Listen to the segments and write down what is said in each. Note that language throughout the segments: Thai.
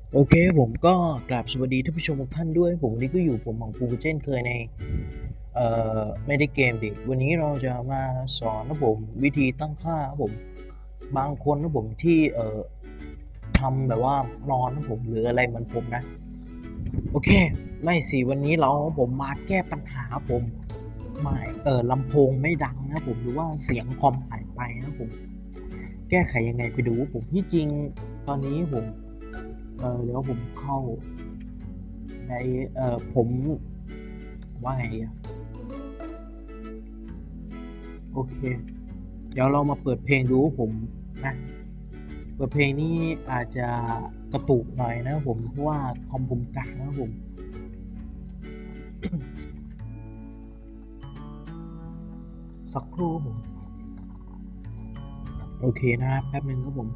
โอเคผมก็กราบสวัสดีท่านผู้ชมทุกท่านด้วยผมวันนี้ก็อยู่ผมหม่องปูเช่นเคยในไม่ได้เกมดิวันนี้เราจะมาสอนนะผมวิธีตั้งค่าครับผมบางคนนะผมที่ทำแบบว่านอนนะผมหรืออะไรเหมือนผมนะโอเคไม่สิวันนี้ผมมาแก้ปัญหาผมไม่ลำโพงไม่ดังนะผมหรือว่าเสียงคอมหายไปนะผมแก้ไขยังไงไปดูผมที่จริงตอนนี้ผมเดี๋ยวผมเข้า ในผมว่าไงอะโอเคเดี๋ยวเรามาเปิดเพลงดูผมนะเปิดเพลงนี้อาจจะกระตุกหน่อยนะผมเพราะว่าคอมผมกากนะผมสักครู่ผมโอเคนะแป๊บนึงครับผม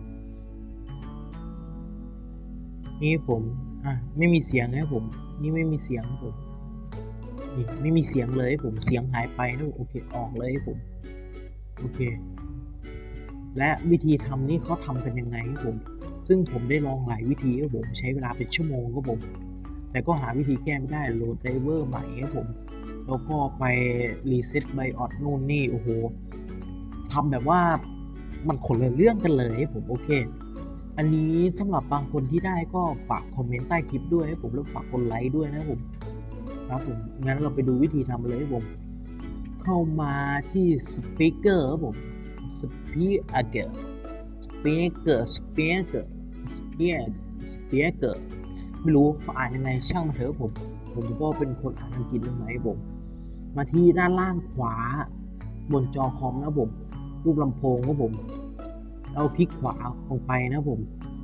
นี่ผมไม่มีเสียงนะผมนี่ไม่มีเสียงผมนี่ไม่มีเสียงเลยผมเสียงหายไปนะโอเคออกเลยผมโอเคและวิธีทำนี่เขาทำกันยังไงครับผมซึ่งผมได้ลองหลายวิธีครับผมใช้เวลาเป็นชั่วโมงครับผมแต่ก็หาวิธีแก้ไม่ได้โหลดไดรเวอร์ใหม่ครับผมแล้วก็ไปรีเซ็ตไบออสนู่นนี่โอ้โหทำแบบว่ามันคนละเรื่องกันเลยครับผมโอเคอันนี้สำหรับบางคนที่ได้ก็ฝากคอมเมนต์ใต้คลิปด้วยให้ผมแล้วฝากกดไลค์ด้วยนะผมครับผมงั้นเราไปดูวิธีทำเลยครับผมเข้ามาที่สปีกเกอร์ครับผมสปีกเกอร์สปีกเกอร์สปีกเกอร์สปีกสปีกเกอร์ไม่รู้เขาอ่านยังไงช่างมันเถอะผมก็เป็นคนอ่านอังกฤษเลยไหมผมมาที่ด้านล่างขวาบนจอคอมนะผมรูปลำโพงครับผมเราคลิกขวาลงไปนะผม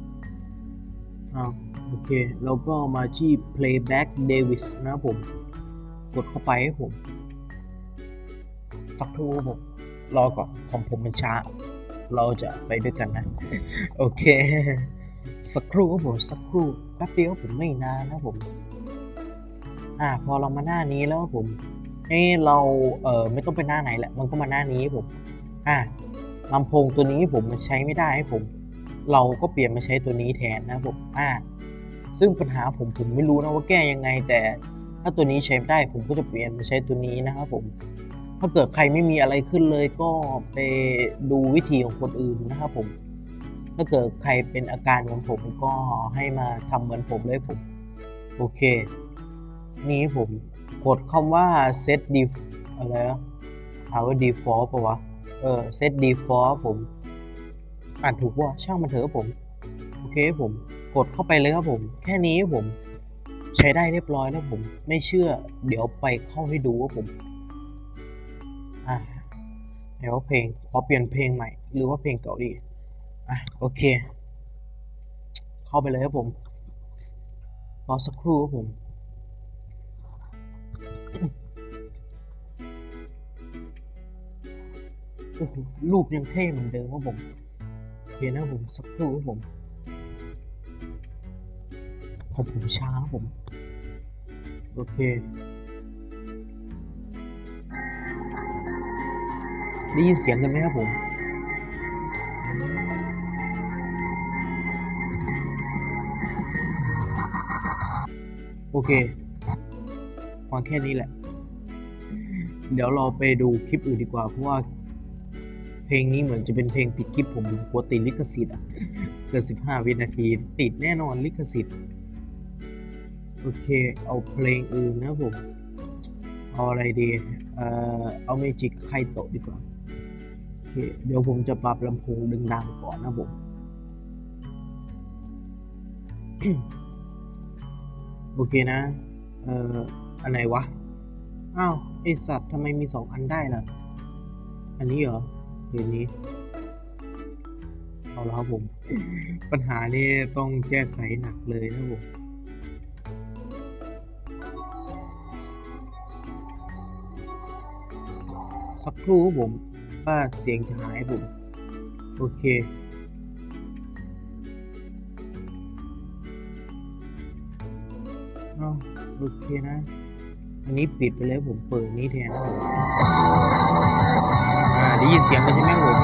โอเคแล้วก็มาที่ playback Davis นะผมกดเข้าไปให้ผมสักครู่ผมรอก่อนของผมมันช้าเราจะไปด้วยกันนะโอเคสักครู่ครับผมสักครู่แป๊บเดียวผมไม่นานนะผมพอเรามาหน้านี้แล้วผมเราไม่ต้องไปหน้าไหนแหละมันก็มาหน้านี้ผมลำโพงตัวนี้ผมมันใช้ไม่ได้ให้ผมเราก็เปลี่ยนมาใช้ตัวนี้แทนนะผมซึ่งปัญหาผมไม่รู้นะว่าแก้ยังไงแต่ถ้าตัวนี้ใช้ไม่ได้ผมก็จะเปลี่ยนมาใช้ตัวนี้นะครับผมถ้าเกิดใครไม่มีอะไรขึ้นเลยก็ไปดูวิธีของคนอื่นนะครับผมถ้าเกิดใครเป็นอาการเหมือนผมก็ให้มาทำเหมือนผมเลยผมโอเคนี่ผมกดคำว่า set def อะไรนะว่า default ปะวะset default ผมอ่านถูกว่าช่างมันเถอะผมโอเคผมกดเข้าไปเลยครับผมแค่นี้ผมใช้ได้เรียบร้อยแล้วผมไม่เชื่อเดี๋ยวไปเข้าให้ดูว่าผมไหนว่าเพลงขอเปลี่ยนเพลงใหม่หรือว่าเพลงเก่าดีโอเคเข้าไปเลยครับผมรอสักครู่ครับผมโอ้โหรูปยังเท่เหมือนเดิมครับผมโอเคนะผมสักครู่ครับผมของผมช้าครับผมโอเคได้ยินเสียงกันไหมครับผมโอเคฟังแค่นี้แหละเดี๋ยวเราไปดูคลิปอื่นดีกว่าเพราะว่าเพลงนี้เหมือนจะเป็นเพลงปิดคลิปผมกลัวติดลิขสิทธิ์เกิน15 วินาทีติดแน่นอนลิขสิทธิ์โอเคเอาเพลงอื่นนะผมเอาอะไรดีเอาเมจิกไคโตะดีกว่าโอเคเดี๋ยวผมจะปรับลำโพงดังๆก่อนนะผมโอเคนะอันไหนวะไอสัตว์ทำไมมี2 อันได้ล่ะอันนี้เหรอหรือนี้เอาแล้วครับผมปัญหานี้ต้องแก้ไขหนักเลยนะผมสักครู่ผมว่าเสียงจะหายผมโอเคโอเคนะอันนี้ปิดไปแล้วผมเปิดนี้แทนนะผมได้ยินเสียงกันใช่ไหมผม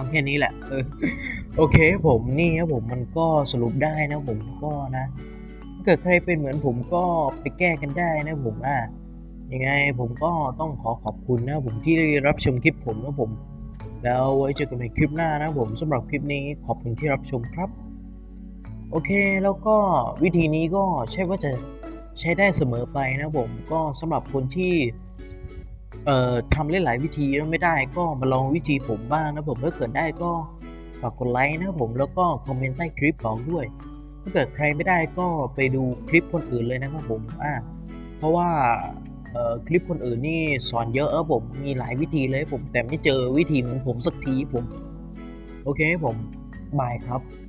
งแค่นี้แหละโอเคครับผมนี่ครับผมมันก็สรุปได้นะผมก็นะถ้าเกิดใครเป็นเหมือนผมก็ไปแก้กันได้นะผมยังไงผมก็ต้องขอบคุณนะผมที่ได้รับชมคลิปผมนะผมแล้วไว้เจอกันในคลิปหน้านะผมสำหรับคลิปนี้ขอบคุณที่รับชมครับโอเคแล้วก็วิธีนี้ก็ใช่ว่าจะใช้ได้เสมอไปนะผมก็สำหรับคนที่ทำหลายๆวิธีแล้วไม่ได้ก็มาลองวิธีผมบ้างนะผมถ้าเกิดได้ก็ฝากกดไลค์นะครับผมแล้วก็คอมเมนต์ใต้คลิปบอกด้วยถ้าเกิดใครไม่ได้ก็ไปดูคลิปคนอื่นเลยนะครับผมเพราะว่าคลิปคนอื่นนี่สอนเยอะครับผมมีหลายวิธีเลยผมแต่ไม่เจอวิธีเหมือนผมสักทีผมโอเคผมบายครับ